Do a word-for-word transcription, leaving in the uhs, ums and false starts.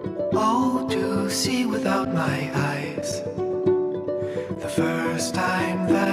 Oh, to see without my eyes. The first time that